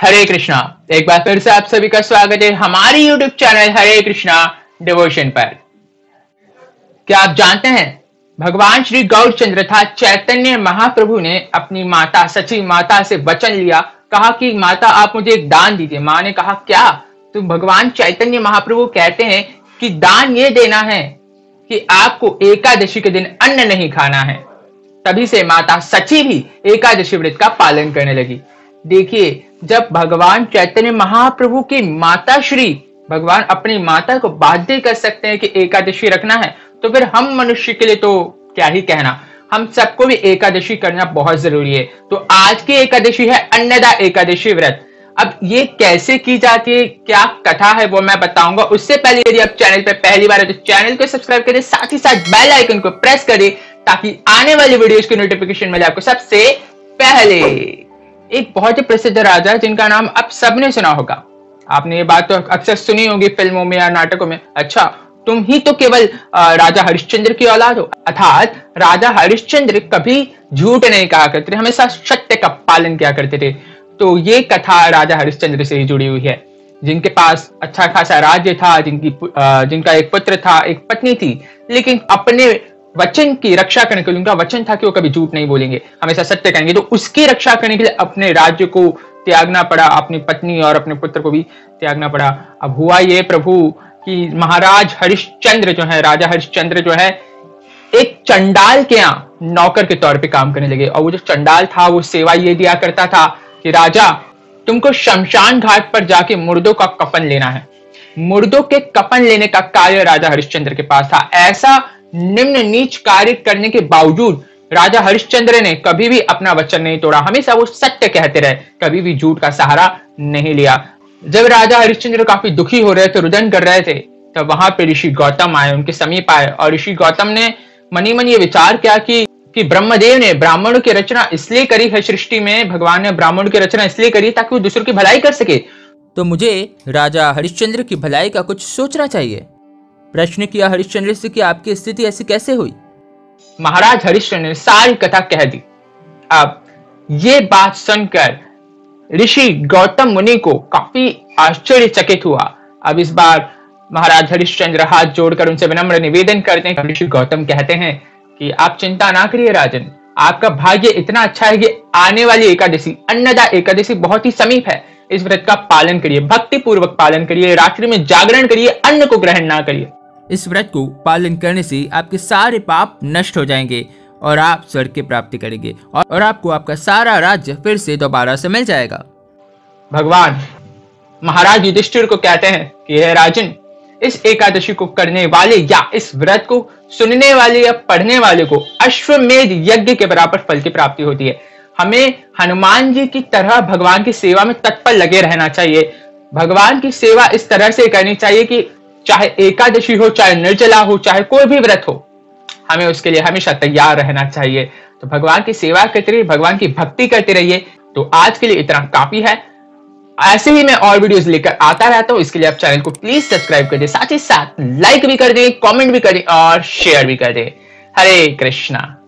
हरे कृष्णा। एक बार फिर से आप सभी का स्वागत है हमारी YouTube channel Hare Krishna devotion पर। क्या आप जानते हैं भगवान श्री गौरचंद्र अर्थात चैतन्य महाप्रभु ने अपनी माता सची माता से वचन लिया, कहा कि माता आप मुझे एक दान दीजिए। माँ ने कहा क्या? तो भगवान चैतन्य महाप्रभु कहते हैं कि दान ये देना है कि आपको एकादशी के दिन अन्न नहीं खाना है। तभी से माता सची भी एकादशी व्रत का पालन करने लगी। देखिए, जब भगवान चैतन्य महाप्रभु की माता श्री भगवान अपनी माता को बाध्य कर सकते हैं कि एकादशी रखना है, तो फिर हम मनुष्य के लिए तो क्या ही कहना, हम सबको भी एकादशी करना बहुत जरूरी है। तो आज की एकादशी है अन्नदा एकादशी व्रत। अब ये कैसे की जाती है, क्या कथा है, वो मैं बताऊंगा। उससे पहले यदि आप चैनल पर पहली बार है तो चैनल को सब्सक्राइब करें, साथ ही साथ बेल आइकन को प्रेस करें ताकि आने वाली वीडियोस की नोटिफिकेशन मिले आपको सबसे पहले। एक बहुत ही प्रसिद्ध राजा जिनका नाम आप सबने सुना होगा, आपने ये बात तो अक्सर सुनी होगी फिल्मों में या नाटकों में। अच्छा, तुम ही तो केवल राजा हरिश्चंद्र की औलाद हो। अर्थात राजा हरिश्चंद्र कभी झूठ नहीं कहा करते थे, हमेशा सत्य का पालन किया करते थे। तो ये कथा राजा हरिश्चंद्र से ही जुड़ी हुई है, जिनके पास अच्छा खासा राज्य था, जिनका एक पुत्र था, एक पत्नी थी, लेकिन अपने वचन की रक्षा करने के लिए, उनका वचन था कि वो कभी झूठ नहीं बोलेंगे, हमेशा सत्य कहेंगे, तो उसकी रक्षा करने के लिए अपने राज्य को त्यागना पड़ा, अपनी पत्नी और अपने पुत्र को भी त्यागना पड़ा। अब हुआ ये प्रभु कि महाराज हरिश्चंद्र जो है, राजा हरिश्चंद्र जो है, एक चंडाल के यहाँ नौकर के तौर पे काम करने लगे। और वो जो चंडाल था वो सेवा ये दिया करता था कि राजा तुमको शमशान घाट पर जाके मुर्दों का कफन लेना है। मुर्दों के कफन लेने का कार्य राजा हरिश्चंद्र के पास था। ऐसा निम्न नीच कार्य करने के बावजूद राजा हरिश्चंद्र ने कभी भी अपना वचन नहीं तोड़ा, हमेशा वो सत्य कहते रहे, कभी भी झूठ का सहारा नहीं लिया। जब राजा हरिश्चंद्र काफी दुखी हो रहे थे, रुदन कर रहे थे, तब वहां पे ऋषि गौतम आए, उनके समीप आए और ऋषि गौतम ने मनी मन ये विचार किया कि ब्रह्मदेव ने ब्राह्मणों की रचना इसलिए करी है, सृष्टि में भगवान ने ब्राह्मणों की रचना इसलिए करी ताकि वो दूसरों की भलाई कर सके, तो मुझे राजा हरिश्चंद्र की भलाई का कुछ सोचना चाहिए। प्रश्न किया हरिश्चंद्र से कि आपकी स्थिति ऐसी कैसे हुई। महाराज हरिश्चंद्र ने सारी कथा कह दी। अब ये बात सुनकर ऋषि गौतम मुनि को काफी आश्चर्यचकित हुआ। अब इस बार महाराज हरिश्चंद्र हाथ जोड़कर उनसे विनम्र निवेदन करते हैं। ऋषि गौतम कहते हैं कि आप चिंता ना करिए राजन, आपका भाग्य इतना अच्छा है कि आने वाली एकादशी अन्नदा एकादशी बहुत ही समीप है। इस व्रत का पालन करिए, भक्ति पूर्वक पालन करिए, रात्रि में जागरण करिए, अन्न को ग्रहण ना करिए। इस व्रत को पालन करने से आपके सारे पाप नष्ट हो जाएंगे और आप स्वर्ग की प्राप्ति करेंगे और आपको आपका सारा राज्य फिर से दोबारा से मिल जाएगा। भगवान महाराज युधिष्ठिर को कहते हैं कि हे राजन, इस एकादशी को करने वाले या इस व्रत को सुनने वाले या पढ़ने वाले को अश्वमेध यज्ञ के बराबर फल की प्राप्ति होती है। हमें हनुमान जी की तरह भगवान की सेवा में तत्पर लगे रहना चाहिए। भगवान की सेवा इस तरह से करनी चाहिए कि चाहे एकादशी हो, चाहे निर्जला हो, चाहे कोई भी व्रत हो, हमें उसके लिए हमेशा तैयार रहना चाहिए। तो भगवान की सेवा करते रहिए, भगवान की भक्ति करते रहिए। तो आज के लिए इतना काफी है। ऐसे ही मैं और वीडियोस लेकर आता रहता हूं, इसके लिए आप चैनल को प्लीज सब्सक्राइब कर दें, साथ ही साथ लाइक भी कर दें, कमेंट भी करें और शेयर भी कर दें। हरे कृष्णा।